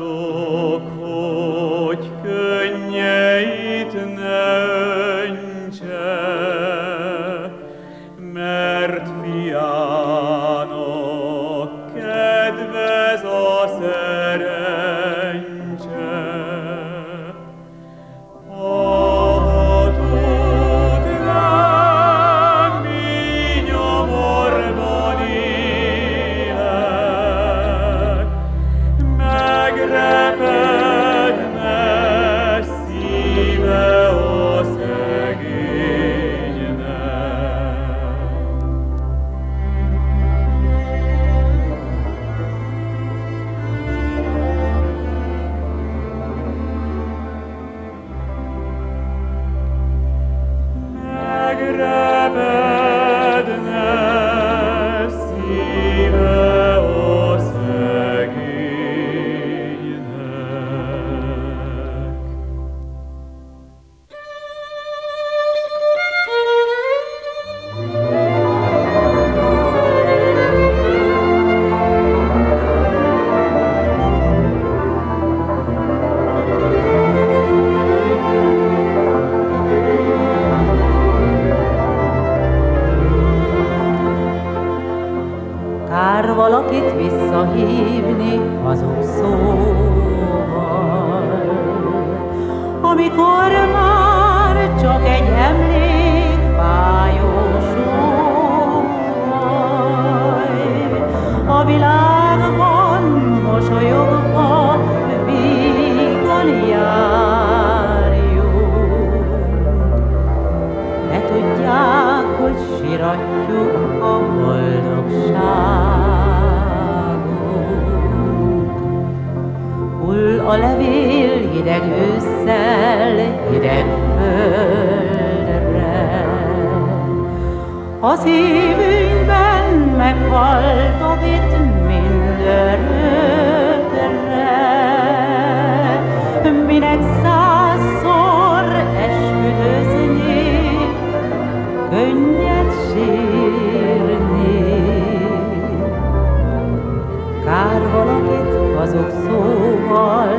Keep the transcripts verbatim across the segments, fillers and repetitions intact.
imádok, hogy könnyeit ne öntse, mert fiának kedvez a szerencse. Ha tudnám, mi nyomorban élek, megrepedne szíve a szegénynek. Megrepedne szíve a szegénynek. Kár valakit visszahívni azok szóval, amikor már csak egy emlék fájó sóhaj. A világban mosolyogva vígan járjunk, ne tudják, hogy siratjuk a boldogságot. Hull a levél hideg ősszel, hideg földre, a szívünkben meghaltak itt mindörökre. Minek százszor esküdözni, könnyed sírni, kár valakit azok szóval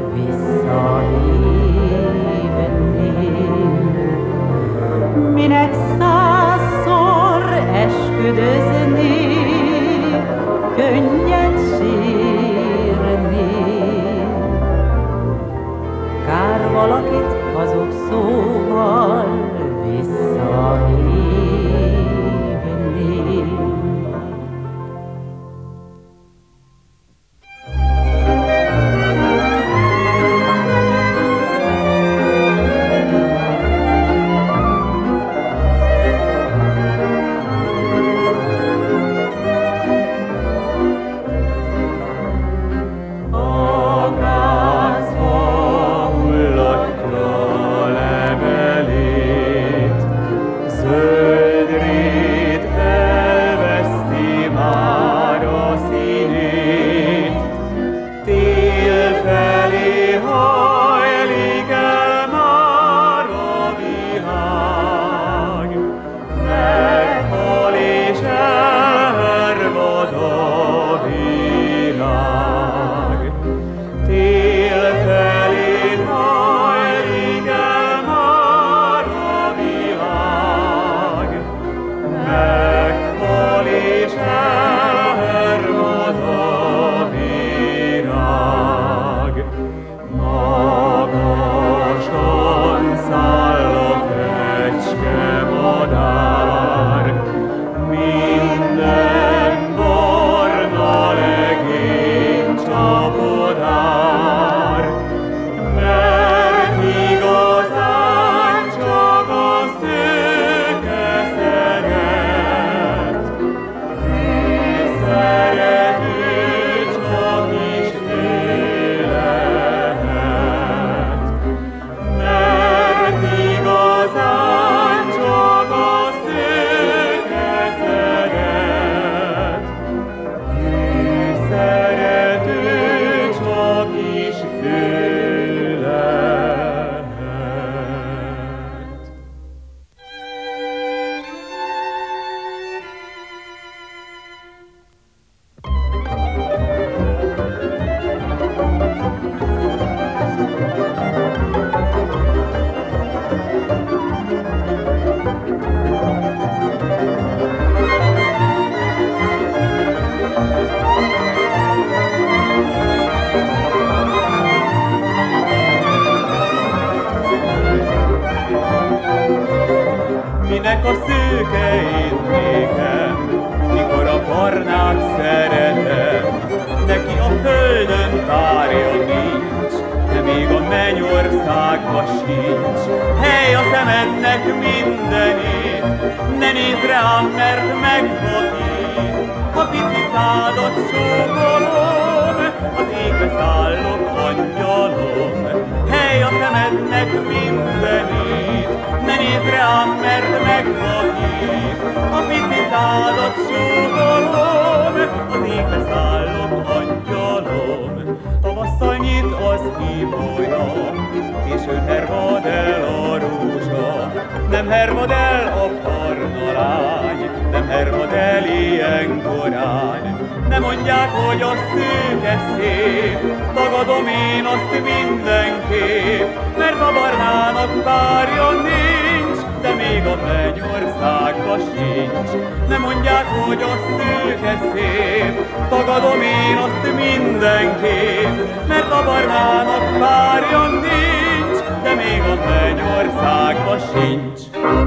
visszahívni. Minek százszor esküdözni, könnyed sírni, kár valakit azok szóval visszahívni. Ennek a szőke én nékem, mikor a barnát szeretem. Neki a földön párja nincs, de még a mennyországban sincs. Hely a szemednek mindenét, ne nézd rám, mert megvakít. A pici szádat csókolom, az égbe szállok angyalom. Hely a szemednek mindenét, ne nézd rám, mert megvakít. A pici szádat csókolom, az égbe szállok angyalom. Tavasszal nyit az ibolya, későn hervad el a rózsa. Nem hervad el a barna lány, nem hervad el ilyen korán. Ne mondják, hogy a szőke szép, tagadom én azt mindenképp, mert a barnának párja nincs, de még a mennyországban sincs. Ne mondják, hogy a szőke szép, tagadom én azt mindenképp, mert a barnának párja nincs, de még a mennyországban sincs.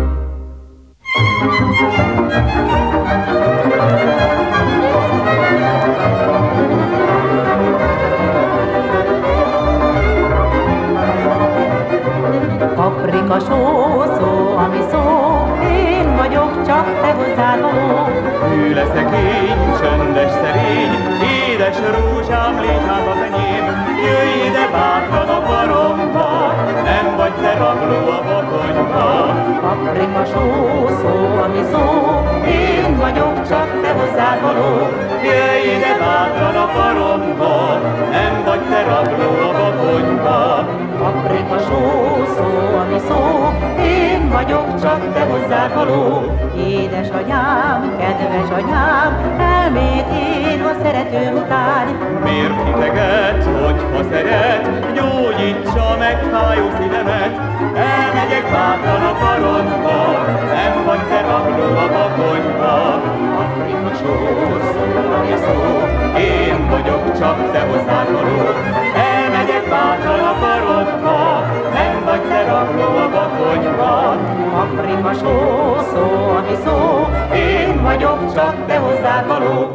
Paprika só, szó, ami szó, én vagyok, csak te hozzád való. Hű leszek én, csöndes szerény, édes rózsám, légy hát az enyém. Jöjj ide bátran a karomba, nem vagy te rabló a bakonyba. Paprika só, szó, ami szó, én vagyok, csak te hozzád való. Jöjj ide bátran a karomba, nem vagy te rabló a bakonyba. Paprika só, szó, ami szó, én vagyok, csak te hozzád való. Édesanyám, kedves anyám, elméd én a szeretőm után. Miért hiteget, hogyha szeret, gyógyítsa meg fájó szívemet. Elmegyek bátran a karomba, nem vagy te rabló a bakonyba. Paprika só, szó, ami szó, Én vagyok, csak te hozzád való. Elmegyek bátran a karodba, nem vagy te rabló a bakonyba. paprika só, szó, ami szó, én vagyok, csak te hozzád való.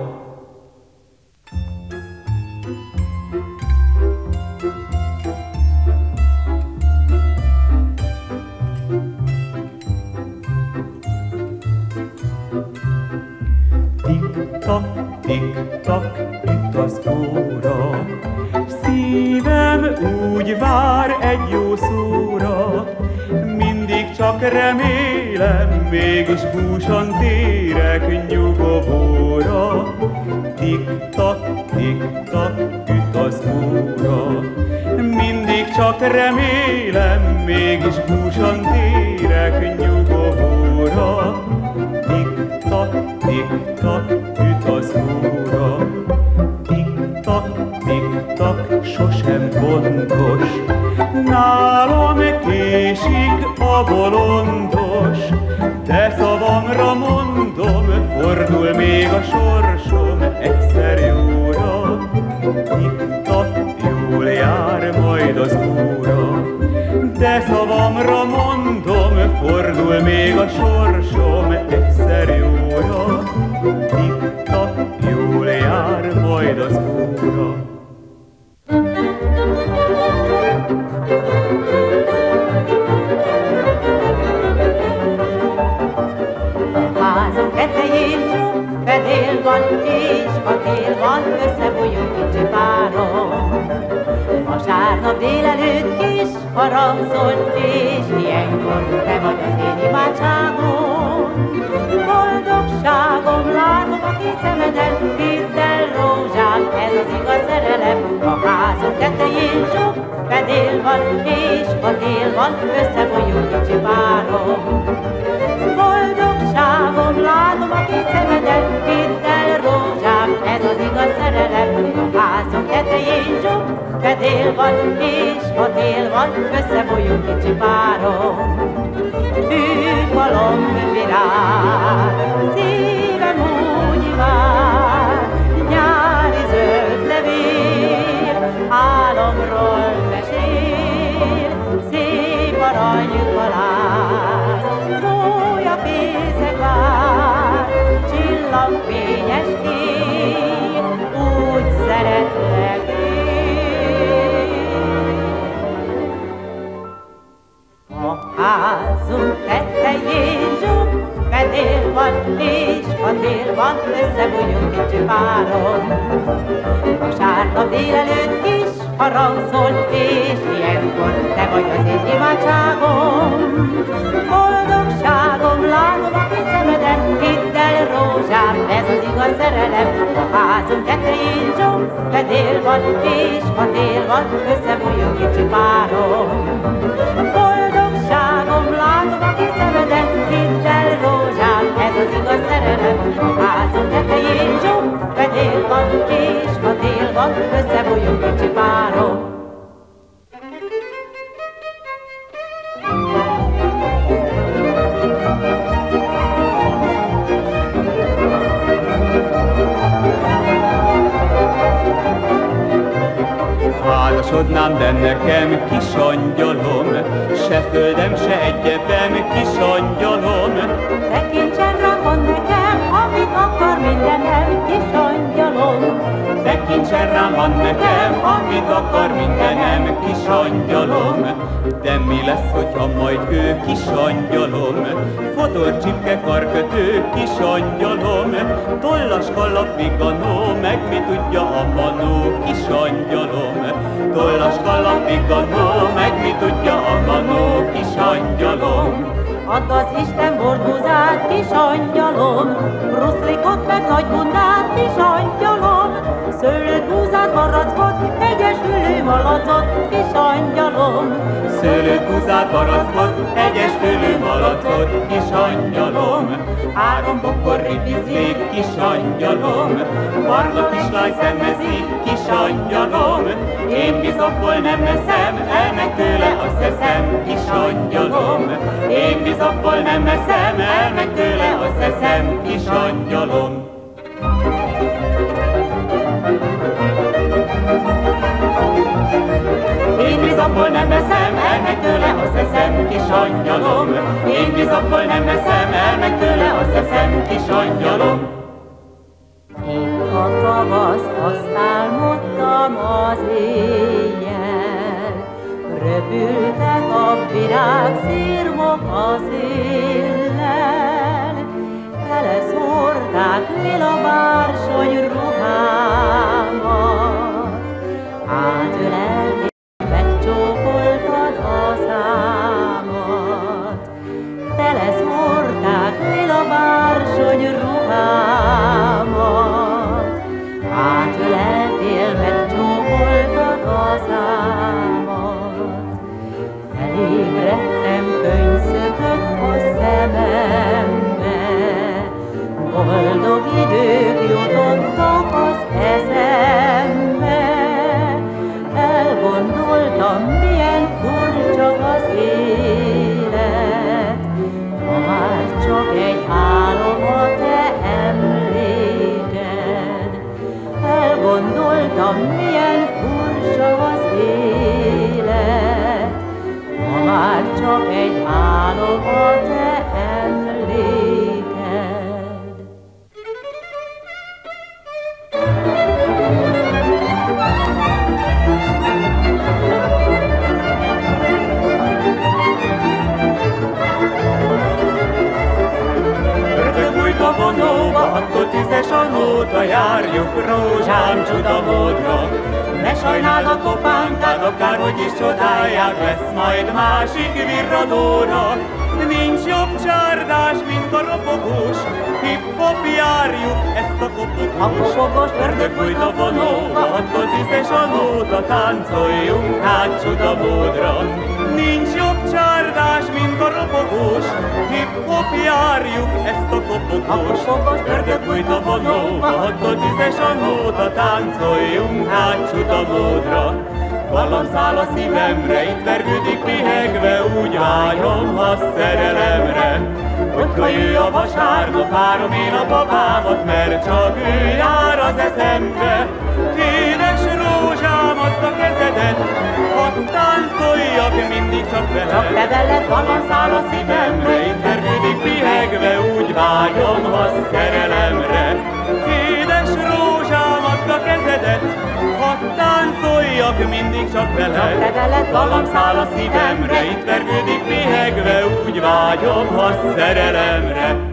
Tik-tak, tik-tak, üt az óra. Szívem úgy vár egy jó szóra. Mindig csak remélem, mégis búsan térek nyugovóra. Tik-tak, tik-tak, üt az óra. Mindig csak remélem, mégis búsan térek nyugovóra. Tik-tak, tik-tak, üt az óra. Tik-tak, tik-tak, sosem pontos. Nálam késik a bolondos, de szavamra mondom, fordul még a sorsom egyszer jóra. Tik-tak, jól jár majd az óra, de szavamra mondom, fordul még a sorsom egyszer jóra. Tik-tak, jól jár majd az óra. A házam tetején sok fedél van, és ha tél van, összebújunk kicsi párom. Vasárnap délelőtt kis harang szól, és ilyenkor te vagy az én imádságom. Boldogságom, látom a két szemeden, vidd el rózsám, ez az igaz szerelem. A házam tetején sok fedél van, és ha tél van, összebújunk kicsi párom. Boldogságom, látom a két szemeden, vidd el rózsám, ez az igaz szerelem. A házam tetején sok fedél van, és ha tél van, összebújunk kicsi párom. Bűfalom virág, szívem úgy vár, nyári zöld levél, álomról mesél, szép arany kalász, gólyafél. van, összebújjunk kicsi párom. Vasárnap délelőtt kis harang szól, és ilyenkor te vagy az én imádságom. Boldogságom, látom a két szemeden, hidd el rózsám, ez az igaz szerelem. A házunk tetején zsomb, fedél van, és ha tél van, összebújjunk kicsi párom. Boldogságom, látom a két szemeden, hidd el rózsám, ez az igaz szerelem. A házunk tetején zsomb, fedél van, és ha tél van, összebújjunk kicsi párom. Házasodnám, de nekem kis angyalom, se földem, se egyebem, kis angyalom. Tekintsen rám, mondd nekem, amit akar mindenem, kis angyalom. Tekintsen rám, van nekem, amit akar mindenem, kis angyalom. De mi lesz, hogyha majd ő kis angyalom? Fodor, csipke, karkötő, kis angyalom. Tollas, kalap, viganó, meg mi tudja a manó, kis angyalom. Tollas, kalap, viganó, meg mi tudja a manó, kis angyalom. Add az Isten borbuzát, kis angyalom, bruszlikot meg nagy bundát, kis angyalom, szőlőt, búzát, barackot, hegyes fülű malacot, kis angyalom. Szőlőt, búzát, barackot, hegyes fülű malacot, kis angyalom. Három bokor ribizlik, kis angyalom, barna kislány szemezik, kis angyalom. Én bizokból nem eszem, elmegy tőle a szeszem, kis angyalom. Én bizokból nem eszem, elmegy tőle a szeszem, kis angyalom. Én bizokból nem eszem, elmegy tőle a szeszem, kis angyalom. Én bizokból nem eszem, elmegy tőle a szeszem, kis angyalom. Itt a tavasz, azt álmodtam az éjjel, röpültek a virágszirmok a széllel, teleszórták lila bársony ruhámat, átölelték, megcsókoltad a számat, teleszórták lila bársony ruhámat, átöleltél, megcsókoltad a számat. Felébredtem, könyszökött a szemembe, boldog idők jutottak az eszembe. Elgondoltam, milyen furcsa az élet, ma már csak egy álom a te emléked. Elgondoltam, milyen furcsa az élet, ma már csak egy álom a te emléked. A vonóba, attól tízes a nóta, járjuk rózsám csodamódra. Ne sajnáld a kopánkád, akárhogy is csodálják, lesz majd másik virradóra. Nincs jobb csárdás, mint a ropogós, hip-hop járjuk ezt a kopogós. Ördög bújt a vonóba, attól tízes a nóta, táncoljunk hát csodamódra. Nincs jobb csárdás, mint a ropogós, hip-hop járjuk ezt a kopogós. Ördög bújt a vonóba, attól tízes a nóta, táncoljunk hát csodamódra. Valamszál a szívemre, itt vergődik pihegve, úgy vágyom a szerelemre. Hogyha jöjj a vasárnap, várom én a babámat, mert csak ő jár az eszembe. Édes rózsám, add a kezedet, hadd táncoljak mindig csak veled. Csak te veled valamszál a szívemre, itt vergődik pihegve, úgy vágyom a szerelemre. Édes rózsám, add a kezedet, hadd táncoljak mindig csak veled. Valamszál a szívemre, itt vergődik pihegve, úgy vágyom a szerelemre.